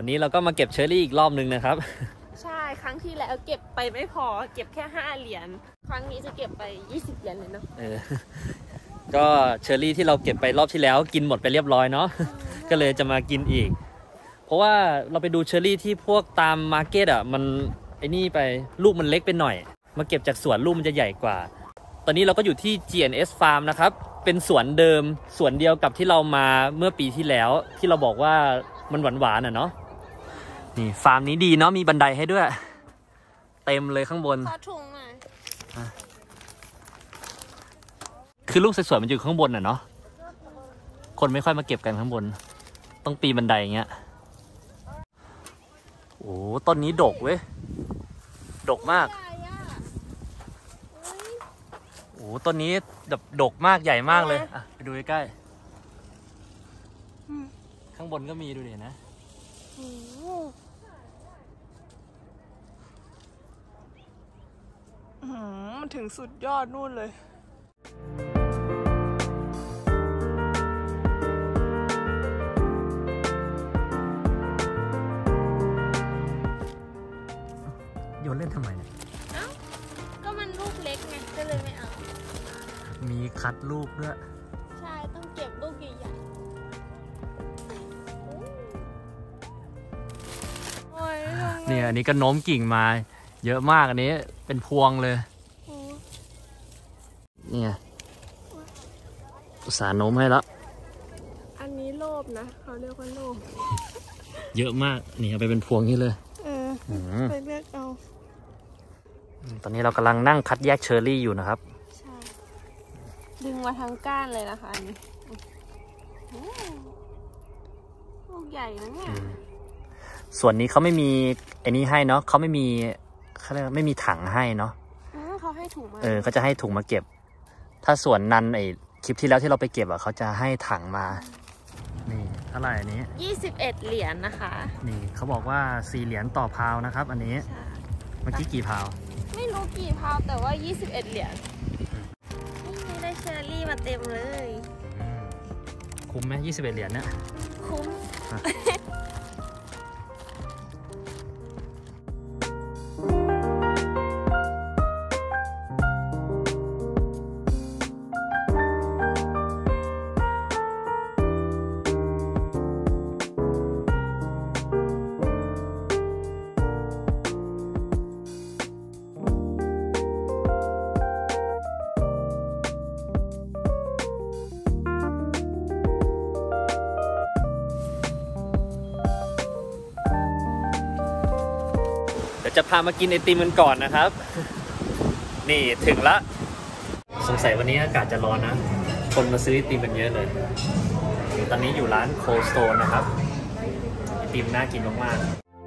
นี้เราก็มาเก็บเชอร์รี่อีกรอบนึงนะครับใช่ครั้งที่แล้วเก็บไปไม่พอเก็บแค่5 เหรียญครั้งนี้จะเก็บไป20 เหรียญเลยเนาะก็เชอร์รี่ที่เราเก็บไปรอบที่แล้วกินหมดไปเรียบร้อยเนาะก็เลยจะมากินอีกเพราะว่าเราไปดูเชอร์รี่ที่พวกตามมาร์เก็ตอ่ะมันไอ้นี่ไปลูกมันเล็กไปหน่อยมาเก็บจากสวนลูกมันจะใหญ่กว่าตอนนี้เราก็อยู่ที่ G&S Farm นะครับเป็นสวนเดิมสวนเดียวกับที่เรามาเมื่อปีที่แล้วที่เราบอกว่ามันหวานๆอ่ะเนาะนี่ฟาร์มนี้ดีเนาะมีบันไดให้ด้วยเต็มเลยข้างบนขอถุงหน่อยคือลูกสวยๆมันอยู่ข้างบนอ่ะเนาะคนไม่ค่อยมาเก็บกันข้างบนต้องปีนบันไดอย่างเงี้ยโอ้ต้นนี้ดกเว้ยดกมากโอ้ต้นนี้แบบดกมากใหญ่มากเลยอ่ะไปดูใกล้ๆข้างบนก็มีดูดินะมันถึงสุดยอดนู่นเลยโยนเล่นทำไมเนี่ยก็มันลูกเล็กไงก็เลยไม่เอามีคัดลูกด้วยใช่ต้องเก็บลูกใหญ่ๆเนี่ยอันนี้ก็โน้มกิ่งมาเยอะมากอันนี้เป็นพวงเลยเนี่ยอุตส่าห์โน้มให้แล้วอันนี้โลภนะเขาเรียกว่าโลภเยอะมากนี่เอาไปเป็นพวงนี้เลยไปเลือกเอาตอนนี้เรากำลังนั่งคัดแยกเชอร์รี่อยู่นะครับใช่ดึงมาทั้งก้านเลยนะคะอันนี้ลูกใหญ่นะเนี่ยส่วนนี้เขาไม่มีไอ้นี้ให้เนาะเขาไม่มีเขาเรียกไม่มีถังให้เนาะเขาให้ถุงมาเขาจะให้ถุงมาเก็บถ้าส่วนนั้นไอ้คลิปที่แล้วที่เราไปเก็บอ่ะเขาจะให้ถังมานี่เท่าไหร่อันนี้ 21 เหรียญนะคะนี่เขาบอกว่า4 เหรียญต่อพาวนะครับอันนี้เมื่อกี้กี่พาวไม่รู้กี่พาวแต่ว่า21 เหรียญนี่ได้เชอร์รี่มาเต็มเลยคุ้มไหม21 เหรียญเนี่ยคุ้มจะพามากินไอติมกันก่อนนะครับนี่ถึงละสงสัยวันนี้อากาศจะร้อนนะคนมาซื้อไอติมกันเยอะเลยตอนนี้อยู่ร้านโคลด์สโตนนะครับไอติมน่ากินมาก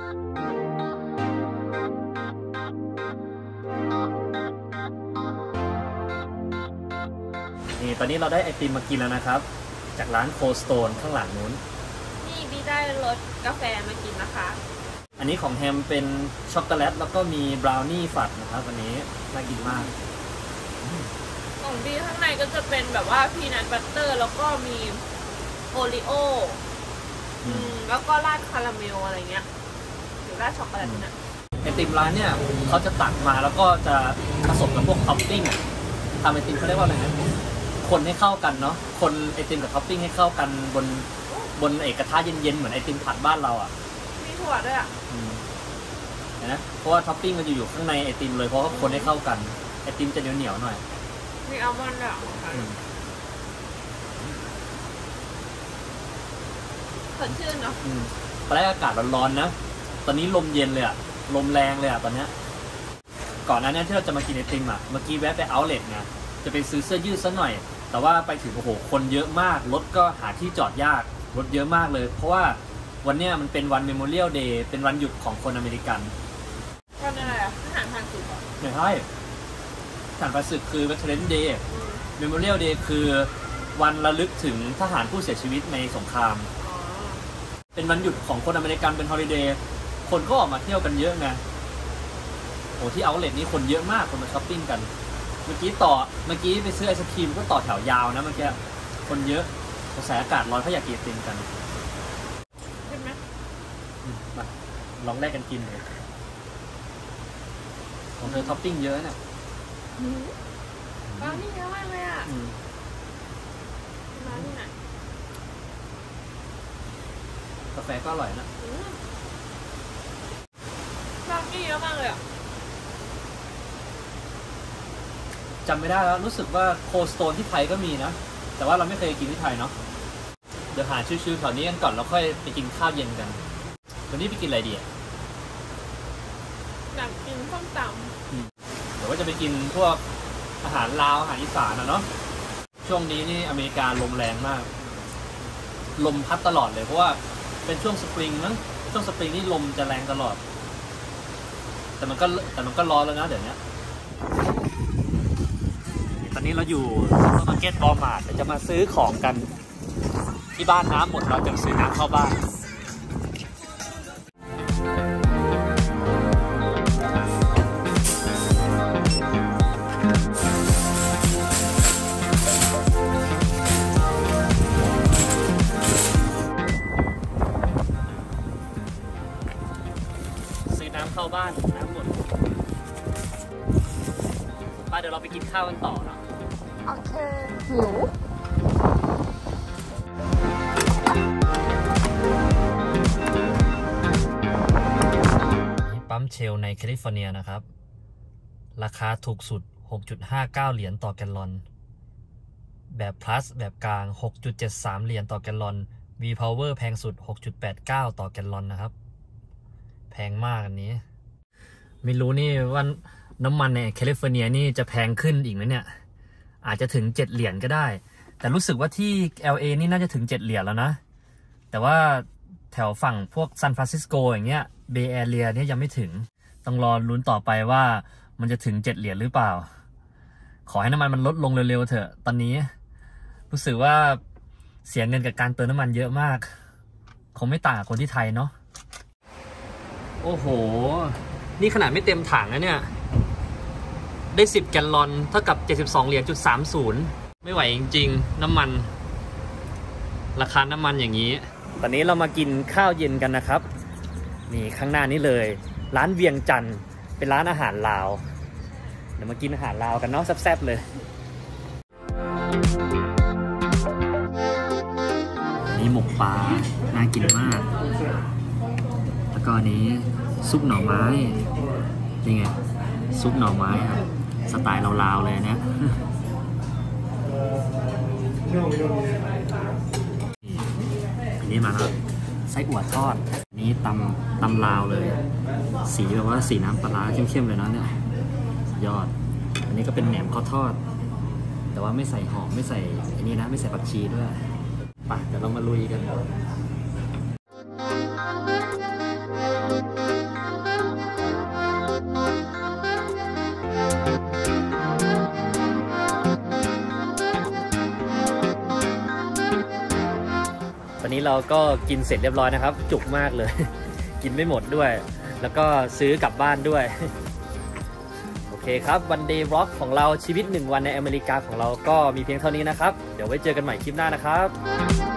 ๆนี่ตอนนี้เราได้ไอติมมากินแล้วนะครับจากร้านโคลด์สโตนข้างหลังนู้นนี่บีได้รสกาแฟมากินนะคะอันนี้ของแฮมเป็นช็อกโกแลตแล้วก็มีบราวนี่ฝัดนะครับวันนี้น่ากินมากของบีข้างในก็จะเป็นแบบว่าพีนัทบัตเตอร์แล้วก็มีโอริโอแล้วก็ราดคาราเมลอะไรเงี้ยหรือราดช็อกโกแลตเนี่ยไอติมร้านเนี่ยเขาจะตักมาแล้วก็จะผสมกับพวกท็อปปิ้งอ่ะทำไอติมเขาเรียกว่าอะไรนะคนให้เข้ากันเนาะคนไอติมกับท็อปปิ้งให้เข้ากันบนกระทะเย็นๆเหมือนไอติมผัดบ้านเราอ่ะถั่วด้วยอ่ะนะเพราะว่าท็อปปิ้งมันจะอยู่ข้างในไอติมเลยเพราะว่าคนให้เข้ากันไอติมจะเหนียวๆหน่อยมีอัลมอนด์อ่ะสดชื่นเนาะตอนแรกอากาศร้อนๆนะตอนนี้ลมเย็นเลยอ่ะลมแรงเลยอ่ะตอนนี้ก่อนหน้านี้ที่เราจะมากินไอติมอ่ะเมื่อกี้แวะไปเอาท์เลทไงจะไปซื้อเสื้อยืดซะหน่อยแต่ว่าไปถึงโอ้โหคนเยอะมากรถก็หาที่จอดยากรถเยอะมากเลยเพราะว่าวันนี้มันเป็นวัน Memorial Day เป็นวันหยุดของคนอเมริกันวันอะไรอ่ะทหารผ่านศึกเหรอไม่ใช่ทหารผ่านศึกคือ Veterans Day Memorial Day คือวันระลึกถึงทหารผู้เสียชีวิตในสงครามเป็นวันหยุดของคนอเมริกันเป็นฮอลิเดย์คนก็ออกมาเที่ยวกันเยอะไงโอ้ที่เอาท์เลทนี้คนเยอะมากคนมาช้อปปิ้งกันเมื่อกี้ไปซื้อไอศครีมก็ต่อแถวยาวนะเมื่อกี้คนเยอะสงสัยอากาศร้อนเขาอยากกินไอติมกันลองแลกกันกินเลยของเธอท็อปปิ้งเยอะเนี่ยร้านนี้เยอะมากเลยอ่ะร้านนี้ไหนกาแฟก็อร่อยนะร้านนี้เยอะมากเลยอ่ะจำไม่ได้แล้วรู้สึกว่าโคสโตนที่ไทยก็มีนะแต่ว่าเราไม่เคยกินที่ไทยเนาะเดี๋ยวหาชิวๆแถวนี้กันก่อนแล้วค่อยไปกินข้าวเย็นกันวันนี้ไปกินอะไรดีอยากกินส้มตำเดี๋ยวว่าจะไปกินพวกอาหารลาวอาหารอีสานนะเนาะช่วงนี้นี่อเมริกาลมแรงมากลมพัดตลอดเลยเพราะว่าเป็นช่วงสปริงมั้งช่วงสปริงนี่ลมจะแรงตลอดแต่มันก็ร้อนแล้วนะเดี๋ยวนี้ตอนนี้เราอยู่ซูเปอร์มาร์เก็ตวอลมาร์ทจะมาซื้อของกันที่บ้านน้ำหมดเราจะซื้อน้ำเข้าบ้านเข้าบ้านน้ำหมดป้าเดี๋ยวเราไปกินข้าวกันต่อนะโอเคหิวปั๊มเชลในแคลิฟอร์เนียนะครับราคาถูกสุด 6.59 เหรียญต่อแกลลอนแบบ plus แบบกลาง 6.73 เหรียญต่อแกลลอน V Power แพงสุด 6.89 ต่อแกลลอนนะครับแพงมากอันนี้ไม่รู้นี่ว่าน้ำมันในแคลิฟอร์เนียนี่จะแพงขึ้นอีกไหมเนี่ยอาจจะถึง7เหรียญก็ได้แต่รู้สึกว่าที่ LA นี่น่าจะถึง7เหรียญแล้วนะแต่ว่าแถวฝั่งพวกซานฟรานซิสโกอย่างเงี้ยเบย์แอเรียเนี่ยยังไม่ถึงต้องรอลุ้นต่อไปว่ามันจะถึง7เหรียญหรือเปล่าขอให้น้ำมันมันลดลงเร็วๆเถอะตอนนี้รู้สึกว่าเสียเงินกับการเติมน้ำมันเยอะมากคงไม่ต่างกับคนที่ไทยเนาะโอ้โหนี่ขนาดไม่เต็มถังนะเนี่ยได้10แกลลอนเท่ากับ72เหรียญจุด30ไม่ไหวจริงๆน้ำมันราคาน้ำมันอย่างนี้ตอนนี้เรามากินข้าวเย็นกันนะครับนี่ข้างหน้านี้เลยร้านเวียงจันทร์เป็นร้านอาหารลาวเดี๋ยวมากินอาหารลาวกันเนาะแซ่บๆเลยนี่หมกปลาน่ากินมากแล้วก็อันนี้ซุปหน่อไม้นี่ไงซุปหน่อไม้ครับสไตล์ลาวๆเลยนะอันนี้มาแล้วไส้อั่วทอดนี้ตำลาวเลยสีแบบว่าสีน้ำปลาเข้มๆเลยนะเนี่ยยอดอันนี้ก็เป็นแหนมข้าวทอดแต่ว่าไม่ใส่หอมไม่ใส่อันนี้นะไม่ใส่ผักชีด้วยไปเดี๋ยวเรามาลุยกันตอนนี้เราก็กินเสร็จเรียบร้อยนะครับจุกมากเลย กินไม่หมดด้วยแล้วก็ซื้อกลับบ้านด้วย โอเคครับวันเดย์วอล์กของเราชีวิต1วันในอเมริกาของเราก็มีเพียงเท่านี้นะครับเดี๋ยวไว้เจอกันใหม่คลิปหน้านะครับ